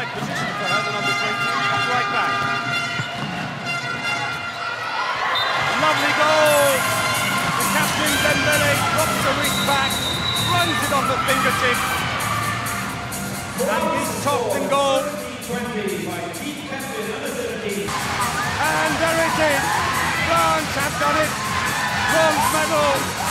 right position for her, the number 20, right back. Lovely goal! The captain Dembele drops the wrist back, runs it on the fingertip, and he's topped in goal. And there it is! France have done it! Bronze medal!